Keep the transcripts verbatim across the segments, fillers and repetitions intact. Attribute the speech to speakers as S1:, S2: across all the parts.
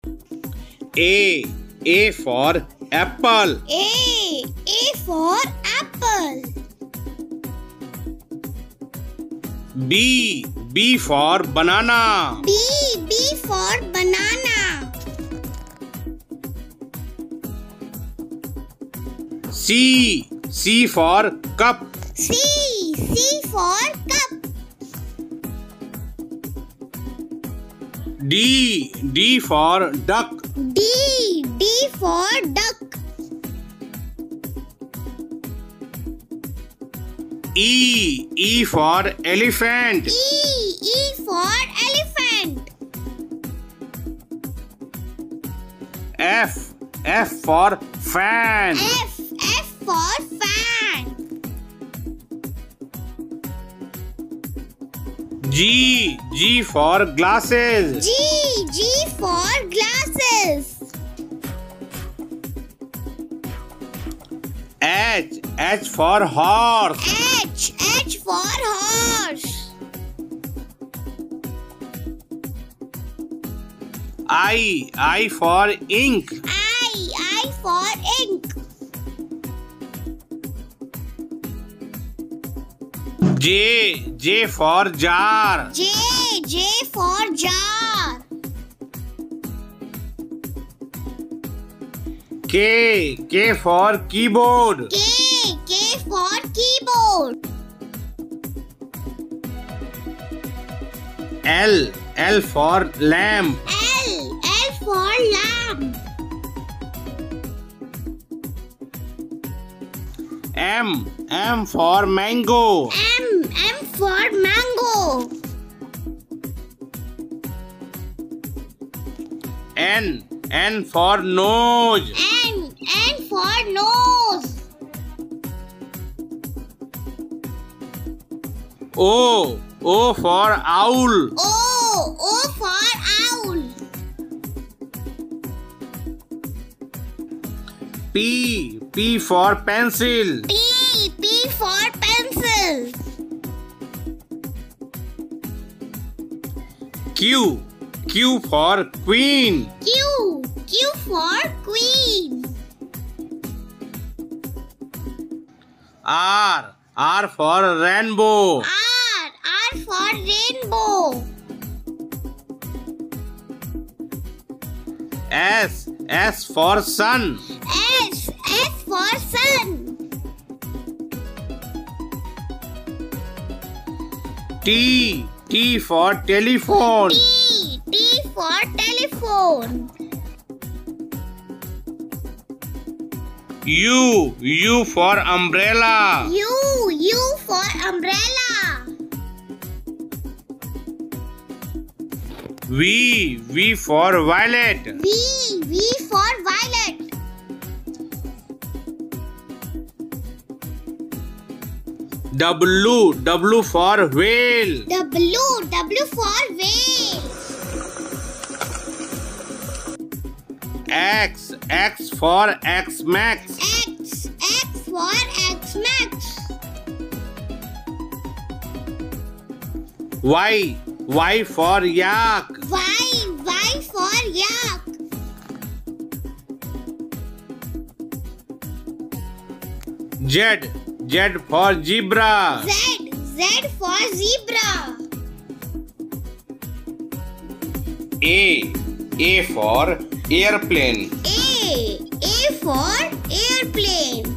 S1: A. A for apple.
S2: A. A for apple.
S1: B. B for banana.
S2: B. B for banana.
S1: C. C for cup.
S2: C. C for cup.
S1: D. D for duck.
S2: D. D for duck.
S1: E. E for elephant.
S2: E. E for elephant.
S1: F. F for fan.
S2: F. F for fan.
S1: G. G for glasses.
S2: G. G for glasses.
S1: H. H for horse.
S2: H. H for horse.
S1: I. I for ink.
S2: I. I for ink.
S1: J. J for jar.
S2: J. J for jar.
S1: K. K for keyboard.
S2: K. K for keyboard.
S1: L. L for lamp.
S2: L. L for lamp.
S1: M. M for mango.
S2: M. M for mango.
S1: N. N for nose.
S2: N. N for nose.
S1: O. O for owl.
S2: O. O for owl.
S1: P. P for pencil.
S2: P. P for pencil.
S1: Q. Q for queen.
S2: Q. Q for queen.
S1: R. R for rainbow.
S2: R. R for rainbow.
S1: S. S for sun.
S2: S. S for sun.
S1: T. T for telephone.
S2: T. T for telephone.
S1: U. U for umbrella.
S2: U. U for umbrella.
S1: V. V for violet.
S2: V. V for violet.
S1: W. W for whale.
S2: W. W for whale.
S1: X. X for X-Max.
S2: X. X for X-Max.
S1: Y. Y for yak.
S2: Y. Y for yak.
S1: Z. Z for zebra.
S2: Z. Z for zebra.
S1: A. A for airplane.
S2: A. A for airplane.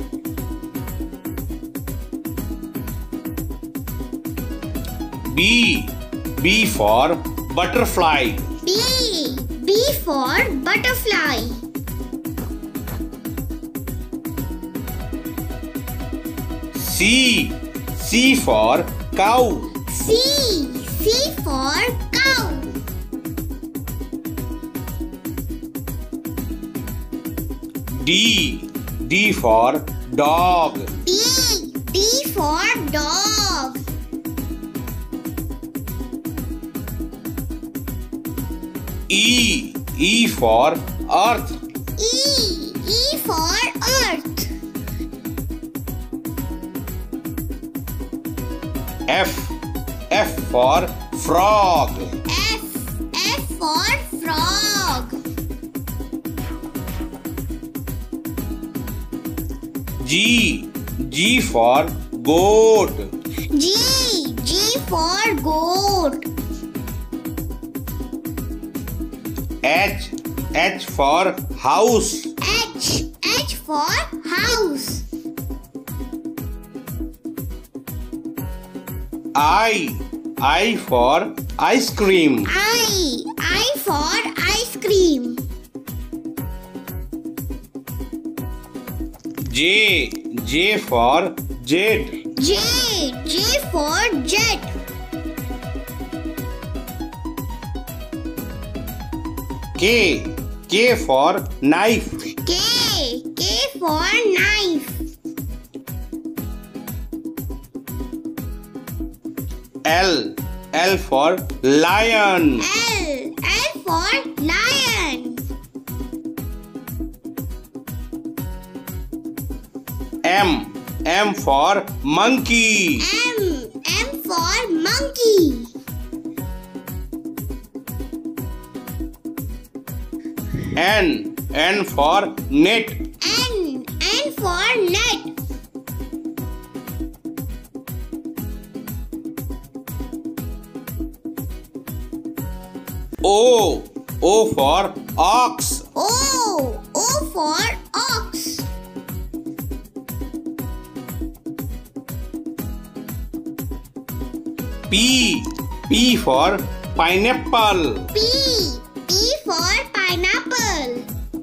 S1: B. B for butterfly.
S2: B. B for butterfly.
S1: C. C for cow.
S2: C. C for cow.
S1: D. D for dog.
S2: D. D for dog.
S1: E. E for earth.
S2: E. E for earth.
S1: F. F for frog.
S2: F. F for frog.
S1: G. G for goat.
S2: G. G for goat.
S1: H. H for house.
S2: H. H for house.
S1: I. I for ice cream.
S2: I. I for ice cream.
S1: J. J for jet.
S2: J. J for jet.
S1: K. K for knife.
S2: K. K for knife.
S1: L. L for lion.
S2: L. L for lion.
S1: M. M for monkey.
S2: M. M for monkey.
S1: N. N for net.
S2: N. N for net.
S1: O. O for ox.
S2: O. O for ox.
S1: P. P for pineapple.
S2: P. P for pineapple.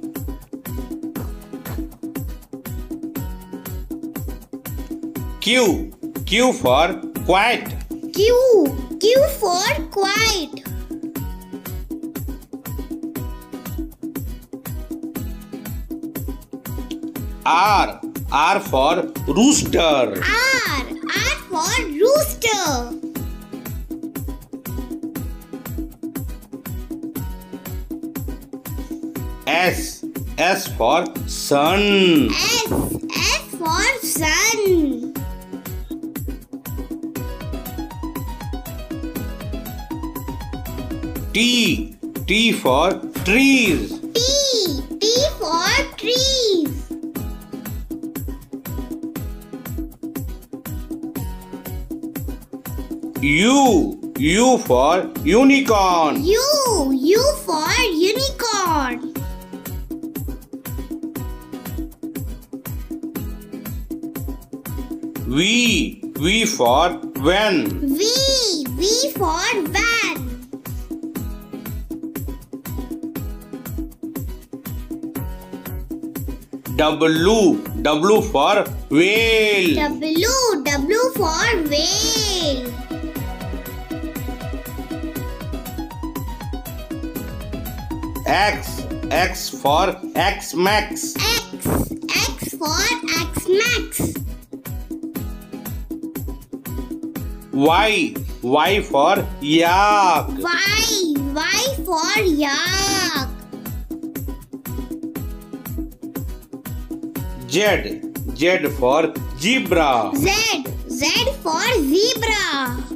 S1: Q. Q for quiet.
S2: Q. Q for quiet.
S1: R. R for rooster.
S2: R. R for rooster.
S1: S. S for sun.
S2: S. S for sun.
S1: T. T for trees.
S2: T. T for trees.
S1: U. U for unicorn.
S2: U. U for unicorn.
S1: V. V for van.
S2: V. V for van.
S1: W. W for whale.
S2: W. W for whale.
S1: X. X for X-Max.
S2: X. X for X-Max.
S1: Y. Y for yak.
S2: Y. Y for yak.
S1: Z. Z for zebra.
S2: Z. Z for zebra.